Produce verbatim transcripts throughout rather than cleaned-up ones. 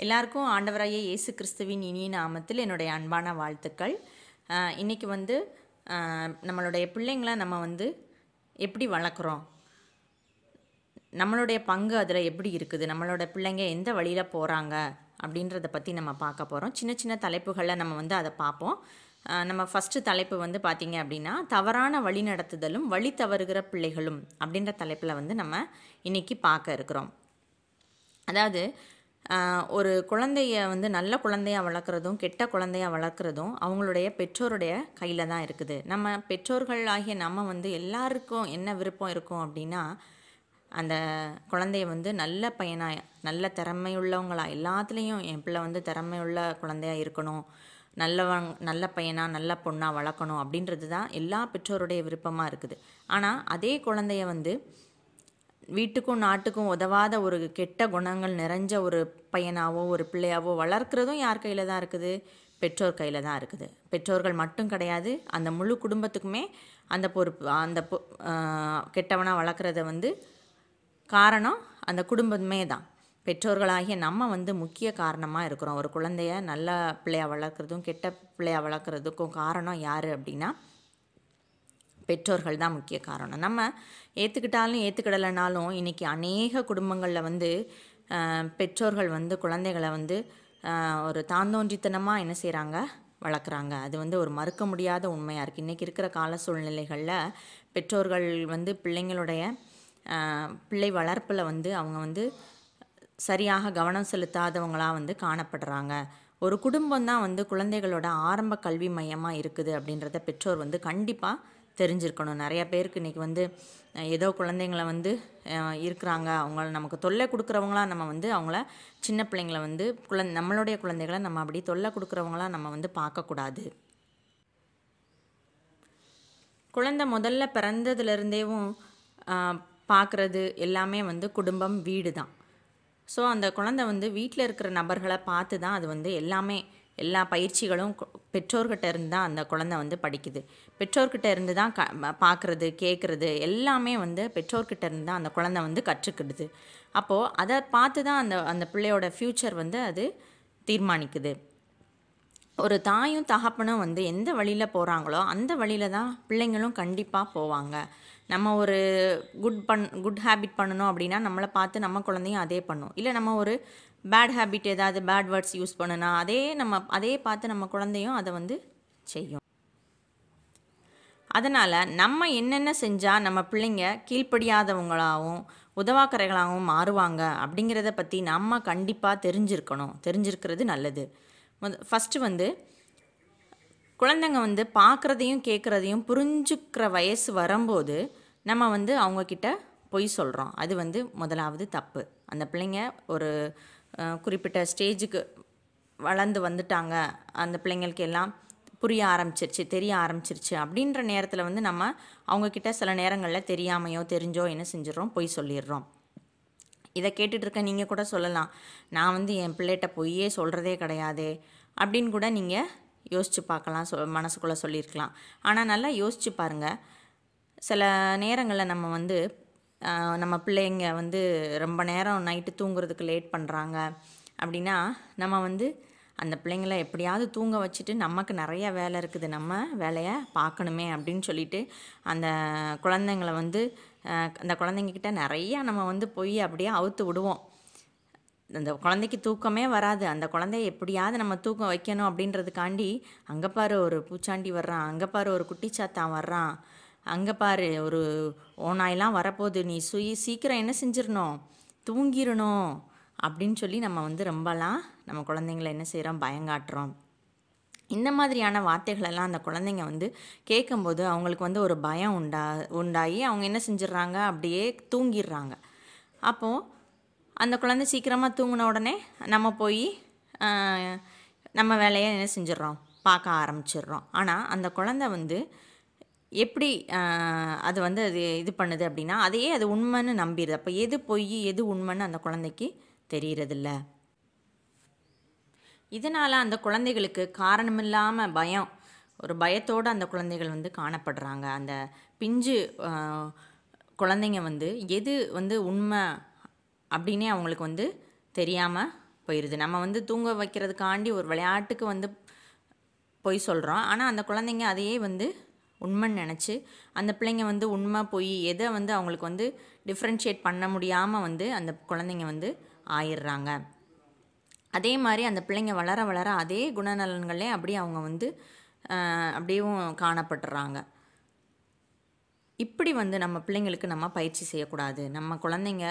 எல்லாருக்கும் ஆண்டவராகிய இயேசு கிறிஸ்துவின் இனிய நாமத்தில் என்னுடைய அன்பான வாழ்த்துக்கள். இன்றைக்கி வந்து நம்மளுடைய பிள்ளைங்களை நம்ம வந்து எப்படி வளர்க்குறோம், நம்மளுடைய பங்கு அதில் எப்படி இருக்குது, நம்மளோட பிள்ளைங்க எந்த வழியில் போகிறாங்க அப்படின்றத பற்றி நம்ம பார்க்க போகிறோம். சின்ன சின்ன தலைப்புகளில் நம்ம வந்து அதை பார்ப்போம். நம்ம ஃபஸ்ட்டு தலைப்பு வந்து பார்த்திங்க அப்படின்னா, தவறான வழி நடத்துதலும் வழி தவறுகிற பிள்ளைகளும் அப்படின்ற தலைப்பில் வந்து நம்ம இன்றைக்கி பார்க்க இருக்கிறோம். அதாவது ஒரு குழந்தைய வந்து நல்ல குழந்தையாக வளர்க்குறதும் கெட்ட குழந்தையாக வளர்க்குறதும் அவங்களுடைய பெற்றோருடைய கையில் தான் இருக்குது. நம்ம பெற்றோர்கள் ஆகிய நம்ம வந்து எல்லாருக்கும் என்ன விருப்பம் இருக்கும் அப்படின்னா, அந்த குழந்தைய வந்து நல்ல பையனாக நல்ல திறமையுள்ளவங்களாக எல்லாத்துலேயும் என் பிள்ளை வந்து திறமையுள்ள குழந்தையாக இருக்கணும், நல்லவங் நல்ல பையனாக நல்ல பொண்ணாக வளர்க்கணும் அப்படின்றது தான் எல்லா பெற்றோருடைய விருப்பமாக இருக்குது. ஆனால் அதே குழந்தைய வந்து வீட்டுக்கும் நாட்டுக்கும் உதவாத ஒரு கெட்ட குணங்கள் நிறைஞ்ச ஒரு பையனாவோ ஒரு பிள்ளையாவோ வளர்க்குறதும் யார் கையில் தான் இருக்குது? பெற்றோர் கையில் தான் இருக்குது. பெற்றோர்கள் மட்டும் கிடையாது, அந்த முழு குடும்பத்துக்குமே அந்த பொறுப்பு. அந்த பொ கெட்டவனாக வளர்க்குறத வந்து காரணம் அந்த குடும்பமே தான். பெற்றோர்களாகிய நம்ம வந்து முக்கிய காரணமாக இருக்கிறோம். ஒரு குழந்தைய நல்ல பிள்ளையாக வளர்க்குறதும் கெட்ட பிள்ளையாக வளர்க்குறதுக்கும் காரணம் யார் அப்படின்னா பெற்றோர்கள் தான் முக்கிய காரணம். நம்ம ஏற்றுக்கிட்டாலும் ஏற்றுக்கிடலைனாலும் இன்றைக்கி அநேக குடும்பங்களில் வந்து பெற்றோர்கள் வந்து குழந்தைகளை வந்து ஒரு தாந்தோன்றித்தனமாக என்ன செய்கிறாங்க, வளர்க்குறாங்க. அது வந்து ஒரு மறுக்க முடியாத உண்மையாக இருக்குது. இன்றைக்கி இருக்கிற கால சூழ்நிலைகளில் பெற்றோர்கள் வந்து பிள்ளைங்களுடைய பிள்ளை வளர்ப்பில் வந்து அவங்க வந்து சரியாக கவனம் செலுத்தாதவங்களாக வந்து காணப்படுறாங்க. ஒரு குடும்பம் தான் வந்து குழந்தைகளோட ஆரம்ப கல்வி மையமாக இருக்குது அப்படின்றத பெற்றோர் வந்து கண்டிப்பாக தெரிஞ்சிருக்கணும். நிறையா பேருக்கு இன்றைக்கி வந்து ஏதோ குழந்தைங்கள வந்து இருக்கிறாங்க, அவங்கள நமக்கு தொல்லை கொடுக்குறவங்களாம் நம்ம வந்து அவங்கள சின்ன பிள்ளைங்களை வந்து குழந்தை நம்மளுடைய குழந்தைகளை நம்ம அப்படி தொல்லை கொடுக்குறவங்களாம் நம்ம வந்து பார்க்கக்கூடாது. குழந்தை முதல்ல பிறந்ததுலேருந்தேவும் பார்க்குறது எல்லாமே வந்து குடும்பம், வீடு தான். ஸோ அந்த குழந்தை வந்து வீட்டில் இருக்கிற நபர்களை பார்த்து தான் அது வந்து எல்லாமே எல்லா பயிற்சிகளும் பெற்றோர்கிட்ட இருந்து தான் அந்த குழந்தை வந்து படிக்குது. பெற்றோர்கிட்ட இருந்து தான் க பார்க்குறது கேட்குறது எல்லாமே வந்து பெற்றோர்கிட்ட இருந்து தான் அந்த குழந்தை வந்து கற்றுக்கிடுது. அப்போது அதை பார்த்து தான் அந்த அந்த பிள்ளையோட ஃப்யூச்சர் வந்து அது தீர்மானிக்குது. ஒரு தாயும் தகப்பனும் வந்து எந்த வழியில் போகிறாங்களோ அந்த வழியில் தான் பிள்ளைங்களும் கண்டிப்பாக போவாங்க. நம்ம ஒரு குட் பண் குட் ஹேபிட் பண்ணணும் அப்படின்னா நம்மளை பார்த்து நம்ம குழந்தையும் அதே பண்ணும். இல்லை நம்ம ஒரு பேட் ஹேபிட் ஏதாவது பேட் வேர்ட்ஸ் யூஸ் பண்ணுனா அதே நம்ம அதே பார்த்து நம்ம குழந்தையும் அதை வந்து செய்யும். அதனால் நம்ம என்னென்ன செஞ்சால் நம்ம பிள்ளைங்க கீழ்ப்படியாதவங்களாகவும் உதவாக்கரைகளாகவும் மாறுவாங்க அப்படிங்கிறத பற்றி நம்ம கண்டிப்பாக தெரிஞ்சிருக்கணும். தெரிஞ்சிருக்கிறது நல்லது. ஃபஸ்ட்டு வந்து குழந்தைங்க வந்து பார்க்குறதையும் கேட்குறதையும் புரிஞ்சுக்கிற வயசு வரும்போது நம்ம வந்து அவங்கக்கிட்ட பொய் சொல்கிறோம். அது வந்து முதலாவது தப்பு. அந்த பிள்ளைங்க ஒரு குறிப்பிட்ட ஸ்டேஜுக்கு வளர்ந்து வந்துட்டாங்க, அந்த பிள்ளைங்களுக்கு எல்லாம் புரிய ஆரம்பிச்சிருச்சு, தெரிய ஆரம்பிச்சிருச்சு அப்படின்ற நேரத்தில் வந்து நம்ம அவங்கக்கிட்ட சில நேரங்களில் தெரியாமையோ தெரிஞ்சோ என்ன செஞ்சிடறோம், பொய் சொல்லிடுறோம். இதை கேட்டுட்டு இருக்க நீங்கள் கூட சொல்லலாம், நான் வந்து என் பிள்ளைகிட்ட பொய்யே சொல்கிறதே கிடையாதே அப்படின்னு கூட நீங்கள் யோசித்து பார்க்கலாம், சொ மனசுக்குள்ளே சொல்லியிருக்கலாம். ஆனால் நல்லா யோசித்து பாருங்கள். சில நேரங்களில் நம்ம வந்து நம்ம பிள்ளைங்க வந்து ரொம்ப நேரம் நைட்டு தூங்குறதுக்கு லேட் பண்ணுறாங்க அப்படின்னா நம்ம வந்து அந்த பிள்ளைங்கள எப்படியாவது தூங்க வச்சுட்டு நமக்கு நிறைய வேலை இருக்குது, நம்ம வேலையை பார்க்கணுமே அப்படின்னு சொல்லிட்டு அந்த குழந்தைங்கள வந்து அந்த குழந்தைங்கக்கிட்ட நிறையா நம்ம வந்து போய் அப்படியே அவுத்து விடுவோம். அந்த குழந்தைக்கு தூக்கமே வராது. அந்த குழந்தைய எப்படியாவது நம்ம தூக்கம் வைக்கணும் அப்படின்றதுக்காண்டி அங்கே பாரு ஒரு பூச்சாண்டி வர்றான், அங்கே பாரு ஒரு குட்டிச்சாத்தான் வர்றான், அங்கே பாரு ஒரு ஓநாயெல்லாம் வரப்போகுது, நீ சுயி சீக்கிரம் என்ன செஞ்சிடணும், தூங்கிடணும் அப்படின்னு சொல்லி நம்ம வந்து ரொம்பலாம் நம்ம குழந்தைங்கள என்ன செய்கிறோம், பயங்காட்டுறோம். இந்த மாதிரியான வார்த்தைகளெல்லாம் அந்த குழந்தைங்க வந்து கேட்கும்போது அவங்களுக்கு வந்து ஒரு பயம் உண்டா உண்டாகி அவங்க என்ன செஞ்சிடறாங்க, அப்படியே தூங்கிடுறாங்க. அப்போது அந்த குழந்தை சீக்கிரமாக தூங்கின உடனே நம்ம போய் நம்ம வேலையை என்ன செஞ்சிடறோம், பார்க்க ஆரம்பிச்சிடுறோம். ஆனால் அந்த குழந்தை வந்து எப்படி அது வந்து அது இது பண்ணுது அப்படின்னா அதையே அது உண்மைன்னு நம்பிடுது. அப்போ எது பொய் எது உண்மைன்னு அந்த குழந்தைக்கு தெரிகிறதில்ல. இதனால் அந்த குழந்தைகளுக்கு காரணமில்லாமல் பயம், ஒரு பயத்தோடு அந்த குழந்தைகள் வந்து காணப்படுறாங்க. அந்த பிஞ்சு குழந்தைங்க வந்து எது வந்து உண்மை அப்படின்னே அவங்களுக்கு வந்து தெரியாமல் போயிடுது. நம்ம வந்து தூங்க வைக்கிறதுக்காண்டி ஒரு விளையாட்டுக்கு வந்து பொய் சொல்கிறோம். ஆனால் அந்த குழந்தைங்க அதையே வந்து உண்மைன்னு நினச்சி அந்த பிள்ளைங்க வந்து உண்மை பொய் எதை வந்து அவங்களுக்கு வந்து டிஃப்ரென்ஷியேட் பண்ண முடியாமல் வந்து அந்த குழந்தைங்க வந்து ஆயிடுறாங்க. அதே மாதிரி அந்த பிள்ளைங்க வளர வளர அதே குணநலன்களே அப்படியே அவங்க வந்து அப்படியும் காணப்படுறாங்க. இப்படி வந்து நம்ம பிள்ளைங்களுக்கு நம்ம பயிற்சி செய்யக்கூடாது. நம்ம குழந்தைங்க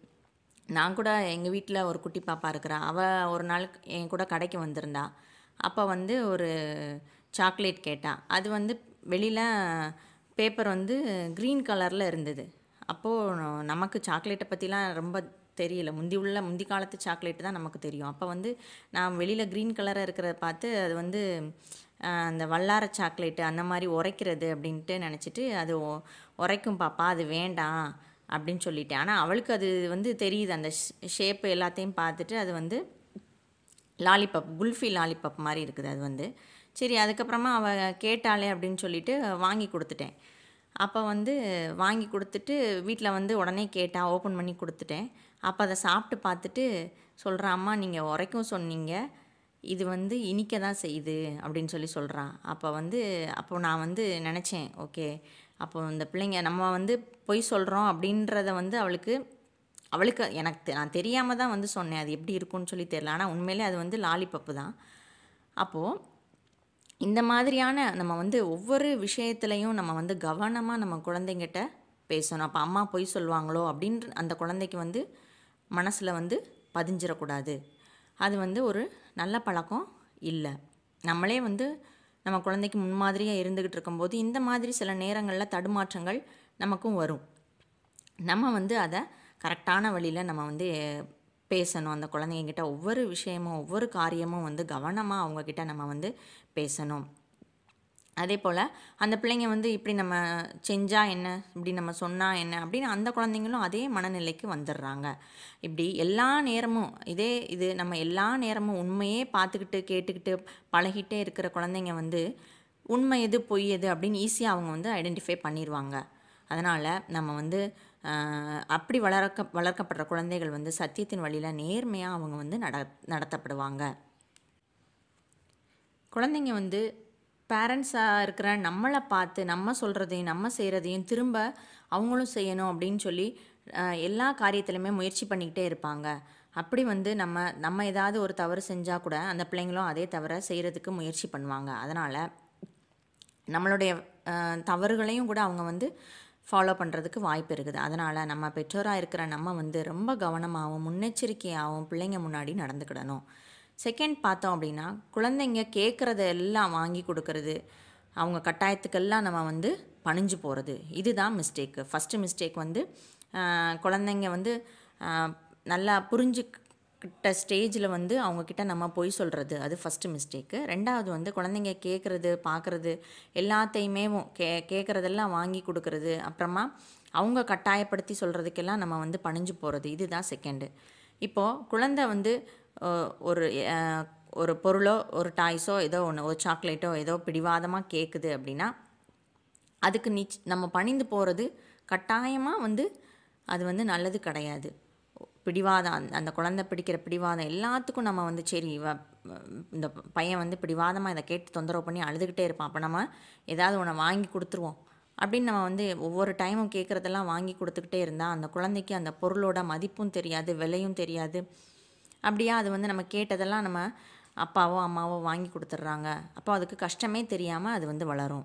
நான் கூட எங்கள் வீட்டில் ஒரு குட்டி பாப்பா இருக்கிறா. அவள் ஒரு நாள் என் கூட கடைக்கு வந்திருந்தா. அப்போ வந்து ஒரு சாக்லேட் கேட்டா. அது வந்து வெளியில் பேப்பர் வந்து க்ரீன் கலரில் இருந்தது. அப்போது நமக்கு சாக்லேட்டை பற்றிலாம் ரொம்ப தெரியல. முந்தி உள்ள முந்தி காலத்து சாக்லேட்டு தான் நமக்கு தெரியும். அப்போ வந்து நான் வெளியில் க்ரீன் கலராக இருக்கிறத பார்த்து அது வந்து அந்த வல்லார சாக்லேட்டு அந்த மாதிரி உரைக்கிறது அப்படின்ட்டு நினச்சிட்டு அது உரைக்கும் பாப்பா அது வேண்டாம் அப்படின்னு சொல்லிட்டேன். ஆனால் அவளுக்கு அது வந்து தெரியுது. அந்த ஷேப்பு எல்லாத்தையும் பார்த்துட்டு அது வந்து லாலிபப் குல்ஃபி லாலிபப் மாதிரி இருக்குது அது வந்து. சரி அதுக்கப்புறமா அவள் கேட்டாளே அப்படின்னு சொல்லிட்டு வாங்கி கொடுத்துட்டேன். அப்போ வந்து வாங்கி கொடுத்துட்டு வீட்டில் வந்து உடனே கேட்டா ஓப்பன் பண்ணி கொடுத்துட்டேன். அப்போ அதை சாப்பிட்டு பார்த்துட்டு சொல்கிறான், அம்மா நீங்கள் உரைக்கும் சொன்னீங்க, இது வந்து இனிக்க தான் செய்யுது அப்படின்னு சொல்லி சொல்கிறான். அப்போ வந்து அப்போ நான் வந்து நினச்சேன், ஓகே அப்போ இந்த பிள்ளைங்க நம்ம வந்து பொய் சொல்கிறோம் அப்படின்றத வந்து அவளுக்கு அவளுக்கு எனக்கு நான் தெரியாமல் தான் வந்து சொன்னேன். அது எப்படி இருக்கும்னு சொல்லி தெரியல. ஆனால் உண்மையிலே அது வந்து லாலிபப்பு தான். அப்போது இந்த மாதிரியான நம்ம வந்து ஒவ்வொரு விஷயத்துலையும் நம்ம வந்து கவனமாக நம்ம குழந்தைங்கிட்ட பேசணும். அப்போ அம்மா பொய் சொல்லுவாங்களோ அப்படின்ற அந்த குழந்தைக்கு வந்து மனசில் வந்து பதிஞ்சிடக்கூடாது. அது வந்து ஒரு நல்ல பழக்கம் இல்லை. நம்மளே வந்து நம்ம குழந்தைக்கு முன்மாதிரியாக இருந்துக்கிட்டு இருக்கும்போது இந்த மாதிரி சில நேரங்களில் தடுமாற்றங்கள் நமக்கும் வரும். நம்ம வந்து அதை கரெக்டான வழியில் நம்ம வந்து பேசணும். அந்த குழந்தைங்கிட்ட ஒவ்வொரு விஷயமும் ஒவ்வொரு காரியமும் வந்து கவனமாக அவங்கக்கிட்ட நம்ம வந்து பேசணும். அதே போல் அந்த பிள்ளைங்க வந்து இப்படி நம்ம செஞ்சால் என்ன, இப்படி நம்ம சொன்னால் என்ன அப்படின்னு அந்த குழந்தைங்களும் அதே மனநிலைக்கு வந்துடுறாங்க. இப்படி எல்லா நேரமும் இதே இது நம்ம எல்லா நேரமும் உண்மையே பார்த்துக்கிட்டு கேட்டுக்கிட்டு பழகிட்டே இருக்கிற குழந்தைங்க வந்து உண்மை எது பொய் எது அப்படின்னு ஈஸியாக அவங்க வந்து ஐடென்டிஃபை பண்ணிடுவாங்க. அதனால் நம்ம வந்து அப்படி வளர்க்க வளர்க்கப்படுற குழந்தைகள் வந்து சத்தியத்தின் வழியில் நேர்மையாக அவங்க வந்து நட நடத்தப்படுவாங்க. குழந்தைங்க வந்து பேரண்ட்ஸாக இருக்கிற நம்மளை பார்த்து நம்ம சொல்கிறதையும் நம்ம செய்கிறதையும் திரும்ப அவங்களும் செய்யணும் அப்படின்னு சொல்லி எல்லா காரியத்திலையுமே முயற்சி பண்ணிக்கிட்டே இருப்பாங்க. அப்படி வந்து நம்ம நம்ம ஏதாவது ஒரு தவறு செஞ்சால் கூட அந்த பிள்ளைங்களும் அதே தவிர செய்கிறதுக்கு முயற்சி பண்ணுவாங்க. அதனால் நம்மளுடைய தவறுகளையும் கூட அவங்க வந்து ஃபாலோ பண்ணுறதுக்கு வாய்ப்பு இருக்குது. அதனால் நம்ம பெற்றோராக இருக்கிற நம்ம வந்து ரொம்ப கவனமாகவும் முன்னெச்சரிக்கையாகவும் பிள்ளைங்க முன்னாடி நடந்துக்கிடணும். செகண்ட் பார்த்தோம் அப்படின்னா குழந்தைங்க கேட்குறத எல்லாம் வாங்கி கொடுக்கறது, அவங்க கட்டாயத்துக்கெல்லாம் நம்ம வந்து பணிஞ்சு போகிறது, இதுதான் மிஸ்டேக்கு. ஃபஸ்ட்டு மிஸ்டேக் வந்து குழந்தைங்க வந்து நல்லா புரிஞ்சுக்கிட்ட ஸ்டேஜில் வந்து அவங்கக்கிட்ட நம்ம பொய் சொல்கிறது, அது ஃபஸ்ட்டு மிஸ்டேக்கு. ரெண்டாவது வந்து குழந்தைங்க கேட்குறது பார்க்குறது எல்லாத்தையுமே கே கேட்குறதெல்லாம் வாங்கி கொடுக்கறது, அப்புறமா அவங்க கட்டாயப்படுத்தி சொல்கிறதுக்கெல்லாம் நம்ம வந்து பணிஞ்சு போகிறது, இதுதான் செகண்டு. இப்போது குழந்தை வந்து ஒரு ஒரு பொருளோ ஒரு டாய்ஸோ ஏதோ ஒன்று ஒரு சாக்லேட்டோ ஏதோ பிடிவாதமாக கேட்குது அப்படின்னா அதுக்கு நிச் நம்ம பணிந்து போகிறது கட்டாயமாக வந்து அது வந்து நல்லது கிடையாது. பிடிவாதம் அந்த அந்த குழந்தை பிடிக்கிற பிடிவாதம் எல்லாத்துக்கும் நம்ம வந்து சரி இவ இந்த பையன் வந்து பிடிவாதமாக இதை கேட்டு தொந்தரவு பண்ணி அழுதுகிட்டே இருப்பான், அப்போ நம்ம ஏதாவது ஒன்று வாங்கி கொடுத்துருவோம் அப்படின்னு நம்ம வந்து ஒவ்வொரு டைமும் கேட்குறதெல்லாம் வாங்கி கொடுத்துக்கிட்டே இருந்தால் அந்த குழந்தைக்கு அந்த பொருளோட மதிப்பும் தெரியாது, விலையும் தெரியாது. அப்படியா அது வந்து நம்ம கேட்டதெல்லாம் நம்ம அப்பாவோ அம்மாவோ வாங்கி கொடுத்துட்றாங்க. அப்போ அதுக்கு கஷ்டமே தெரியாமல் அது வந்து வளரும்.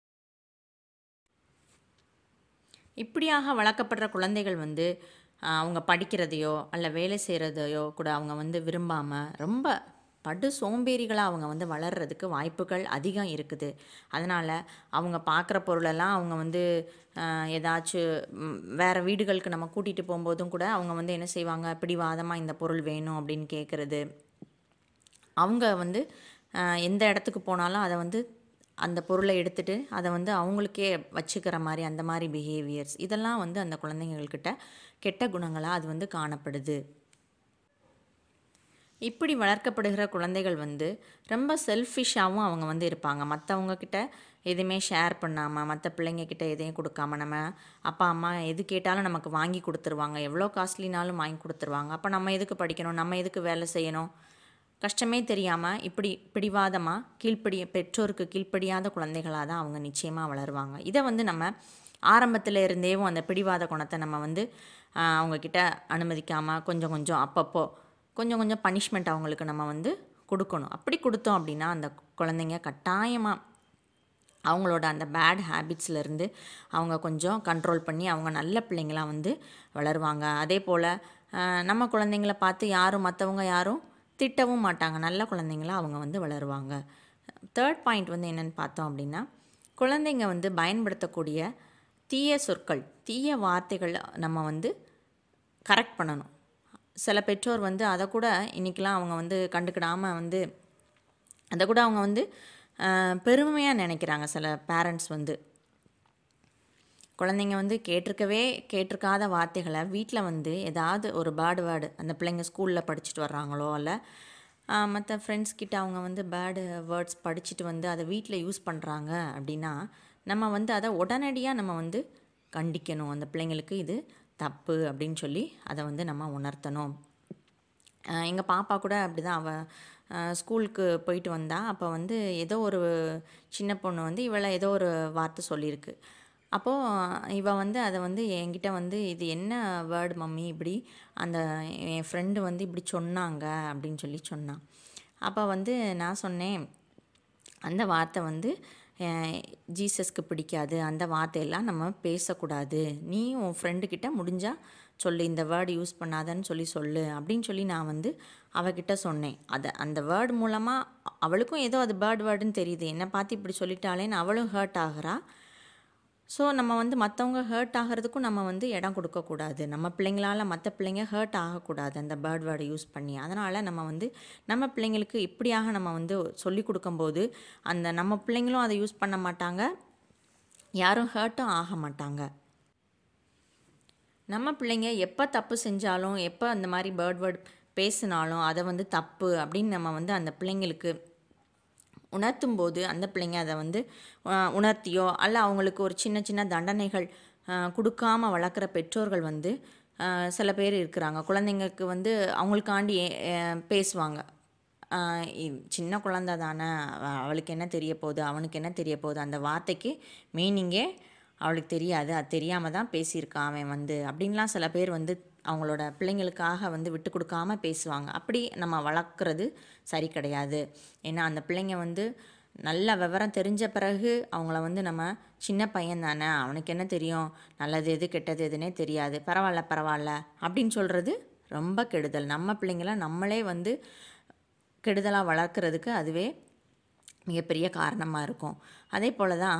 இப்படியாக வளர்க்கப்படுற குழந்தைகள் வந்து அவங்க படிக்கிறதையோ அல்ல வேலை செய்கிறதையோ கூட அவங்க வந்து விரும்பாமல் ரொம்ப படு சோம்பேறிகளாக அவங்க வந்து வளர்கிறதுக்கு வாய்ப்புகள் அதிகம் இருக்குது. அதனால் அவங்க பார்க்குற பொருளெல்லாம் அவங்க வந்து ஏதாச்சும் வேறு வீடுகளுக்கு நம்ம கூட்டிகிட்டு போகும்போதும் கூட அவங்க வந்து என்ன செய்வாங்க, பிடிவாதமாக இந்த பொருள் வேணும் அப்படின்னு கேட்குறது. அவங்க வந்து எந்த இடத்துக்கு போனாலும் அதை வந்து அந்த பொருளை எடுத்துகிட்டு அதை வந்து அவங்களுக்கே வச்சுக்கிற மாதிரி அந்த மாதிரி பிஹேவியர்ஸ் இதெல்லாம் வந்து அந்த குழந்தைங்கள்கிட்ட கெட்ட குணங்களாக அது வந்து காணப்படுது. இப்படி வளர்க்கப்படுகிற குழந்தைகள் வந்து ரொம்ப செல்ஃபிஷாகவும் அவங்க வந்து இருப்பாங்க. மற்றவங்கக்கிட்ட எதுவுமே ஷேர் பண்ணாமல் மற்ற பிள்ளைங்கக்கிட்ட எதையும் கொடுக்காம நம்ம அப்பா அம்மா எது கேட்டாலும் நமக்கு வாங்கி கொடுத்துருவாங்க, எவ்வளோ காஸ்ட்லினாலும் வாங்கி கொடுத்துருவாங்க. அப்போ நம்ம எதுக்கு படிக்கணும், நம்ம எதுக்கு வேலை செய்யணும், கஷ்டமே தெரியாமல் இப்படி பிடிவாதமாக கீழ்ப்படிய பெற்றோருக்கு கீழ்ப்படியாத குழந்தைகளாக தான் அவங்க நிச்சயமாக வளருவாங்க. இதை வந்து நம்ம ஆரம்பத்தில் இருந்தேவும் அந்த பிடிவாத குணத்தை நம்ம வந்து அவங்கக்கிட்ட அனுமதிக்காமல் கொஞ்சம் கொஞ்சம் அப்பப்போ கொஞ்சம் கொஞ்சம் பனிஷ்மெண்ட் அவங்களுக்கு நம்ம வந்து கொடுக்கணும். அப்படி கொடுத்தோம் அப்படின்னா அந்த குழந்தைங்க கட்டாயமாக அவங்களோட அந்த பேட் ஹேபிட்ஸ்லேருந்து அவங்க கொஞ்சம் கண்ட்ரோல் பண்ணி அவங்க நல்ல பிள்ளைங்களாக வந்து வளருவாங்க. அதே போல் நம்ம குழந்தைங்கள பார்த்து யாரும் மற்றவங்க யாரும் திட்டவும் மாட்டாங்க, நல்ல குழந்தைங்களாக அவங்க வந்து வளருவாங்க. தேர்ட் பாயிண்ட் வந்து என்னென்னு பார்த்தோம் அப்படின்னா, குழந்தைங்க வந்து பயன்படுத்தக்கூடிய தீய சொற்கள் தீய வார்த்தைகள் நம்ம வந்து கரெக்ட் பண்ணணும். சில பெற்றோர் வந்து அதை கூட இன்றைக்கெலாம் அவங்க வந்து கண்டுக்கிடாமல் வந்து அதை கூட அவங்க வந்து பெருமையாக நினைக்கிறாங்க. சில பேரண்ட்ஸ் வந்து குழந்தைங்க வந்து கேட்டிருக்கவே கேட்டிருக்காத வார்த்தைகளை வீட்டில் வந்து ஏதாவது ஒரு பேர்டு வேர்டு அந்த பிள்ளைங்க ஸ்கூலில் படிச்சுட்டு வர்றாங்களோ இல்லை மற்ற ஃப்ரெண்ட்ஸ் கிட்ட அவங்க வந்து பேர்டு வேர்ட்ஸ் படிச்சுட்டு வந்து அதை வீட்டில் யூஸ் பண்ணுறாங்க அப்படின்னா நம்ம வந்து அதை உடனடியாக நம்ம வந்து கண்டிக்கணும். அந்த பிள்ளைங்களுக்கு இது தப்பு அப்படின்னு சொல்லி அதை வந்து நம்ம உணர்த்தணும். எங்கள் பாப்பா கூட அப்படி தான், அவள் ஸ்கூலுக்கு போயிட்டு வந்தா. அப்போ வந்து ஏதோ ஒரு சின்ன பொண்ணு வந்து இவளை ஏதோ ஒரு வார்த்தை சொல்லியிருக்கு. அப்போது இவள் வந்து அதை வந்து என்கிட்ட வந்து இது என்ன வேர்டு மம்மி இப்படி அந்த என் ஃப்ரெண்டு வந்து இப்படி சொன்னாங்க அப்படின்னு சொல்லி சொன்னான். அப்போ வந்து நான் சொன்னேன், அந்த வார்த்தை வந்து ஜீசஸ்க்கு பிடிக்காது, அந்த வார்த்தையெல்லாம் நம்ம பேசக்கூடாது, நீ உன் ஃப்ரெண்டுக்கிட்ட முடிஞ்சால் சொல்லு, இந்த வேர்டு யூஸ் பண்ணாதன்னு சொல்லி சொல்லு அப்படின்னு சொல்லி நான் வந்து அவகிட்ட சொன்னேன். அதை அந்த வேர்டு மூலமாக அவளுக்கும் ஏதோ அது பேர்ட் வேர்டுன்னு தெரியுது, என்னை பார்த்து இப்படி சொல்லிட்டாலேன்னு அவளும் ஹர்ட் ஆகிறா. ஸோ நம்ம வந்து மற்றவங்க ஹர்ட் ஆகிறதுக்கும் நம்ம வந்து இடம் கொடுக்கக்கூடாது. நம்ம பிள்ளைங்களால் மற்ற பிள்ளைங்க ஹர்ட் ஆகக்கூடாது அந்த பேர்ட் வேர்டை யூஸ் பண்ணி. அதனால் நம்ம வந்து நம்ம பிள்ளைங்களுக்கு இப்படியாக நம்ம வந்து சொல்லி கொடுக்கும்போது அந்த நம்ம பிள்ளைங்களும் அதை யூஸ் பண்ண மாட்டாங்க, யாரும் ஹர்ட்டும் ஆக மாட்டாங்க. நம்ம பிள்ளைங்க எப்போ தப்பு செஞ்சாலும் எப்போ அந்த மாதிரி பேர்ட் வேர்ட் பேசினாலும் அதை வந்து தப்பு அப்படின்னு நம்ம வந்து அந்த பிள்ளைங்களுக்கு உணர்த்தும் போது அந்த பிள்ளைங்க அதை வந்து உணர்த்தியோ அல்ல அவங்களுக்கு ஒரு சின்ன சின்ன தண்டனைகள் கொடுக்காமல் வளர்க்குற பெற்றோர்கள் வந்து சில பேர் இருக்கிறாங்க. குழந்தைங்களுக்கு வந்து அவங்களுக்காண்டி பேசுவாங்க, சின்ன குழந்தை தானே, அவளுக்கு என்ன தெரிய போகுது, அவனுக்கு என்ன தெரிய போகுது, அந்த வார்த்தைக்கு மீனிங்கே அவளுக்கு தெரியாது, அது தெரியாமல் தான் பேசியிருக்கான் அவன் வந்து அப்படின்லாம் சில பேர் வந்து அவங்களோட பிள்ளைங்களுக்காக வந்து விட்டு கொடுக்காமல் பேசுவாங்க. அப்படி நம்ம வளர்க்குறது சரி கிடையாது. ஏன்னா அந்த பிள்ளைங்க வந்து நல்ல விவரம் தெரிஞ்ச பிறகு அவங்கள வந்து நம்ம சின்ன பையன் தானே, அவனுக்கு என்ன தெரியும், நல்லது எது கெட்டது எதுனே தெரியாது, பரவாயில்ல பரவாயில்ல அப்படின்னு சொல்கிறது ரொம்ப கெடுதல். நம்ம பிள்ளைங்கள நம்மளே வந்து கெடுதலாக வளர்க்குறதுக்கு அதுவே மிகப்பெரிய காரணமாக இருக்கும். அதே போல் தான்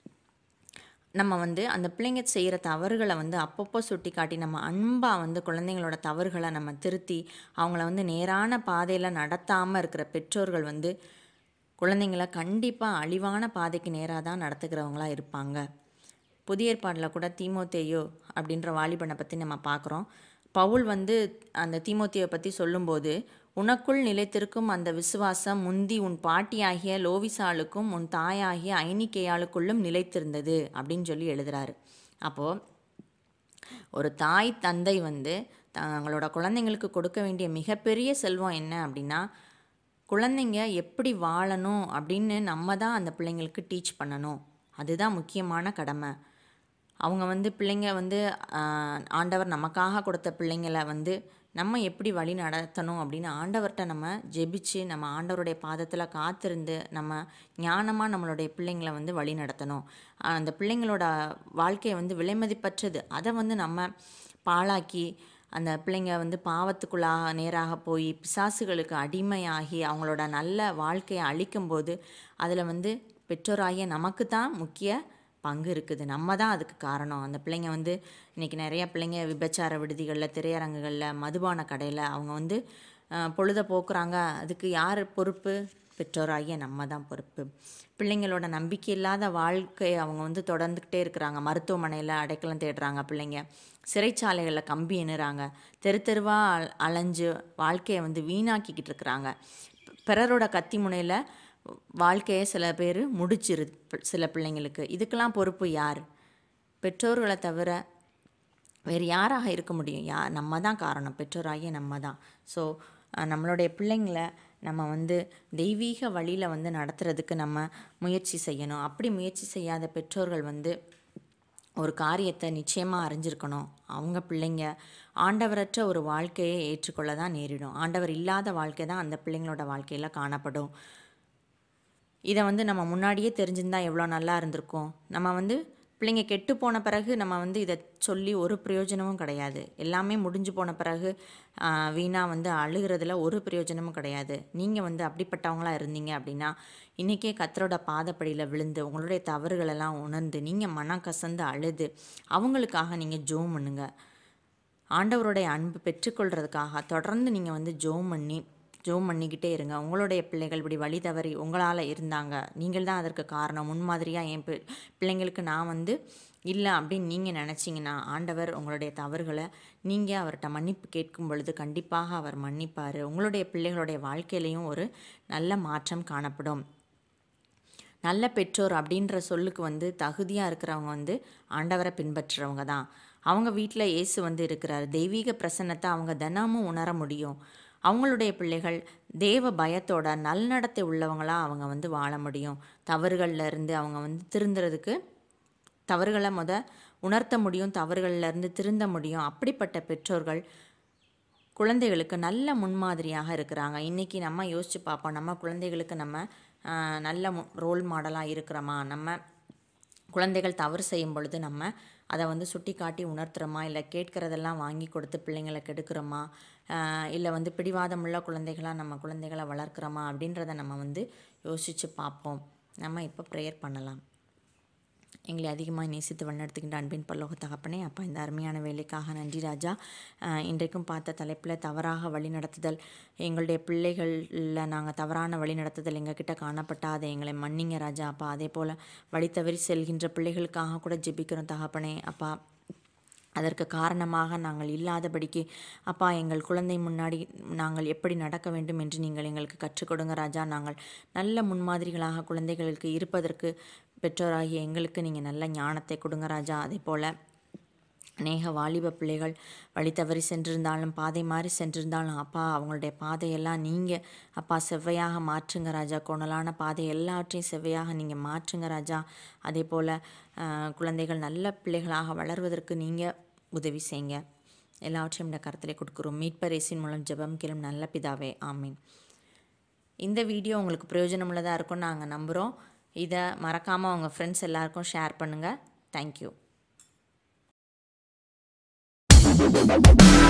நம்ம வந்து அந்த பிள்ளைங்க செய்கிற தவறுகளை வந்து அப்பப்போ சுட்டி காட்டி நம்ம அன்பாக வந்து குழந்தைங்களோட தவறுகளை நம்ம திருத்தி அவங்கள வந்து நேரான பாதையில் நடத்தாமல் இருக்கிற பெற்றோர்கள் வந்து குழந்தைங்கள கண்டிப்பாக அழிவான பாதைக்கு நேராக தான் நடத்துகிறவங்களாக இருப்பாங்க. புதிய ஏற்பாடில் கூட தீமோத்தேயு அப்படின்ற வாலிபனை பற்றி நம்ம பார்க்குறோம். பவுல் வந்து அந்த தீமோத்தேயை பற்றி சொல்லும்போது, உனக்குள் நிலைத்திருக்கும் அந்த விசுவாசம் முந்தி உன் பாட்டியாகிய லோவிசாளுக்கும் உன் தாயாகிய ஐனிக்கேயாளுக்குள்ளும் நிலைத்திருந்தது அப்படின்னு சொல்லி எழுதுகிறாரு. அப்போது ஒரு தாய் தந்தை வந்து தங்களோட குழந்தைங்களுக்கு கொடுக்க வேண்டிய மிகப்பெரிய செல்வம் என்ன அப்படின்னா, குழந்தைங்க எப்படி வாழணும் அப்படின்னு நம்ம தான் அந்த பிள்ளைங்களுக்கு டீச் பண்ணணும். அதுதான் முக்கியமான கடமை. அவங்க வந்து பிள்ளைங்க வந்து ஆண்டவர் நமக்காக கொடுத்த பிள்ளைங்களை வந்து நம்ம எப்படி வழி நடத்தணும் அப்படின்னு ஆண்டவர்கிட்ட நம்ம ஜெபிச்சு நம்ம ஆண்டவருடைய பாதத்தில் காத்திருந்து நம்ம ஞானமாக நம்மளுடைய பிள்ளைங்களை வந்து வழி நடத்தணும். அந்த பிள்ளைங்களோட வாழ்க்கையை வந்து விலைமதிப்பற்றது, அதை வந்து நம்ம பாழாக்கி அந்த பிள்ளைங்க வந்து பாவத்துக்குள்ளாக நேராக போய் பிசாசுகளுக்கு அடிமையாகி அவங்களோட நல்ல வாழ்க்கையை அழிக்கும்போது அதில் வந்து பெற்றோராகிய நமக்கு தான் முக்கிய பங்கு இருக்குது. நம்ம தான் அதுக்கு காரணம். அந்த பிள்ளைங்க வந்து இன்றைக்கி நிறையா பிள்ளைங்க விபச்சார விடுதிகளில், திரையரங்குகளில், மதுபான கடையில் அவங்க வந்து பொழுத போக்குறாங்க. அதுக்கு யார் பொறுப்பு? பெற்றோராகிய நம்ம தான் பொறுப்பு. பிள்ளைங்களோட நம்பிக்கை இல்லாத வாழ்க்கையை அவங்க வந்து தொடர்ந்துக்கிட்டே இருக்கிறாங்க. மருத்துவமனையில் அடைக்கலம் தேடுறாங்க பிள்ளைங்க, சிறைச்சாலைகளில் கம்பி எண்ணுறாங்க, தெரு தெருவாக அலைஞ்சு வாழ்க்கையை வந்து வீணாக்கிக்கிட்டு இருக்கிறாங்க. பிறரோட கத்தி முனையில் வாழ்க்கையை சில பேர் முடிச்சிரு சில பிள்ளைங்களுக்கு. இதுக்கெல்லாம் பொறுப்பு யார்? பெற்றோர்களை தவிர வேறு யாராக இருக்க முடியும்? யா நம்ம தான் காரணம், பெற்றோராகிய நம்ம தான். ஸோ நம்மளுடைய பிள்ளைங்களை நம்ம வந்து தெய்வீக வழியில் வந்து நடத்துறதுக்கு நம்ம முயற்சி செய்யணும். அப்படி முயற்சி செய்யாத பெற்றோர்கள் வந்து ஒரு காரியத்தை நிச்சயமாக அறிஞ்சிருக்கணும். அவங்க பிள்ளைங்க ஆண்டவரற்ற ஒரு வாழ்க்கையை ஏற்றுக்கொள்ள தான் நேரிடும். ஆண்டவர் இல்லாத வாழ்க்கை தான் அந்த பிள்ளைங்களோட வாழ்க்கையில் காணப்படும். இதை வந்து நம்ம முன்னாடியே தெரிஞ்சிருந்தால் எவ்வளோ நல்லா இருந்திருக்கும். நம்ம வந்து பிள்ளைங்க கெட்டு போன பிறகு நம்ம வந்து இதை சொல்லி ஒரு பிரயோஜனமும் கிடையாது. எல்லாமே முடிஞ்சு போன பிறகு வீணாக வந்து அழுகிறதுல ஒரு பிரயோஜனமும் கிடையாது. நீங்கள் வந்து அப்படிப்பட்டவங்களாக இருந்தீங்க அப்படின்னா இன்றைக்கே கர்த்தரோட பாதப்படியில் விழுந்து உங்களுடைய தவறுகளெல்லாம் உணர்ந்து நீங்கள் மனம் கசந்து அழுது அவங்களுக்காக நீங்கள் ஜெபம் பண்ணுங்க. ஆண்டவருடைய அன்பு பெற்றுக்கொள்கிறதுக்காக தொடர்ந்து நீங்கள் வந்து ஜெபம் பண்ணி ஜெபம் பண்ணிக்கிட்டே இருங்க. உங்களுடைய பிள்ளைகள் இப்படி வழி தவறி உங்களால் இருந்தாங்க, நீங்கள் தான் அதற்கு காரணம், முன்மாதிரியாக என் பிள்ளைங்களுக்கு நான் வந்து இல்லை அப்படின்னு நீங்கள் நினச்சிங்கன்னா ஆண்டவர் உங்களுடைய தவறுகளை நீங்கள் அவர்கிட்ட மன்னிப்பு கேட்கும் பொழுது கண்டிப்பாக அவர் மன்னிப்பார். உங்களுடைய பிள்ளைகளுடைய வாழ்க்கையிலையும் ஒரு நல்ல மாற்றம் காணப்படும். நல்ல பெற்றோர் அப்படின்ற சொல்லுக்கு வந்து தகுதியாக இருக்கிறவங்க வந்து ஆண்டவரை பின்பற்றுறவங்க தான். அவங்க வீட்டில் இயேசு வந்து இருக்கிறார். தெய்வீக பிரசன்னத்தை அவங்க தினமும் உணர முடியும். அவங்களுடைய பிள்ளைகள் தேவ பயத்தோட நல்நடத்தை உள்ளவங்களாக அவங்க வந்து வாழ முடியும். தவறுகளில் இருந்து அவங்க வந்து திருந்துறதுக்கு தவறுகளை முத உணர்த்த முடியும், தவறுகளில் இருந்து திருந்த முடியும். அப்படிப்பட்ட பெற்றோர்கள் குழந்தைகளுக்கு நல்ல முன்மாதிரியாக இருக்கிறாங்க. இன்றைக்கி நம்ம யோசித்து பார்ப்போம், நம்ம குழந்தைகளுக்கு நம்ம நல்ல ரோல் மாடலாக இருக்கிறோமா? நம்ம குழந்தைகள் தவறு செய்யும் பொழுது நம்ம அதை வந்து சுட்டி காட்டி உணர்த்துறோமா? இல்லை கேட்குறதெல்லாம் வாங்கி கொடுத்து பிள்ளைங்களை கெடுக்கிறோமா? இல்லை வந்து பிடிவாதமுள்ள குழந்தைகளாக நம்ம குழந்தைகளை வளர்க்குறோமா? அப்படின்றத நம்ம வந்து யோசித்து பார்ப்போம். நம்ம இப்போ ப்ரேயர் பண்ணலாம். எங்களை அதிகமாக நேசித்து வழிநடத்துகின்ற அன்பின் பரலோக தகப்பனே, அப்பா இந்த அருமையான வேலைக்காக நன்றி ராஜா. இன்றைக்கும் பார்த்த தலைப்பில் தவறாக வழி நடத்துதல், எங்களுடைய பிள்ளைகளில் நாங்கள் தவறான வழி நடத்துதல் எங்ககிட்ட காணப்பட்டால் அதை எங்களை மன்னிங்க ராஜா. அப்பா அதே போல் வழி தவறி செல்கின்ற பிள்ளைகளுக்காக கூட ஜெபிக்கிறோம் தகப்பனே. அப்பா அதற்கு காரணமாக நாங்கள் இல்லாதபடிக்கு அப்பா எங்கள் குழந்தை முன்னாடி நாங்கள் எப்படி நடக்க வேண்டும் என்று நீங்கள் எங்களுக்கு கற்றுக் கொடுங்க ராஜா. நாங்கள் நல்ல முன்மாதிரிகளாக குழந்தைகளுக்கு இருப்பதற்கு பெற்றோராகிய எங்களுக்கு நீங்கள் நல்ல ஞானத்தை கொடுங்க ராஜா. அதே போல் அநேக வாலிப பிள்ளைகள் வழி தவறி சென்றிருந்தாலும் பாதை மாறி சென்றிருந்தாலும் அப்பா அவங்களுடைய பாதையெல்லாம் நீங்கள் அப்பா செவ்வையாக மாற்றுங்க ராஜா. கோணலான பாதை எல்லாவற்றையும் செவ்வையாக நீங்கள் மாற்றுங்க ராஜா. அதே போல் குழந்தைகள் நல்ல பிள்ளைகளாக வளர்வதற்கு நீங்கள் உதவி செய்யுங்க. எல்லாவற்றையும் இந்த கருத்திலே கொடுக்குறோம். மீட்பர் இயேசுவின் மூலம் ஜெபம் கேளும் நல்ல பிதாவே, ஆமீன். இந்த வீடியோ உங்களுக்கு பிரயோஜனமுள்ளதாக இருக்கும்னு நாங்கள் நம்புகிறோம். இதை மறக்காமல் உங்கள் ஃப்ரெண்ட்ஸ் எல்லாருக்கும் ஷேர் பண்ணுங்கள். தேங்க்யூ.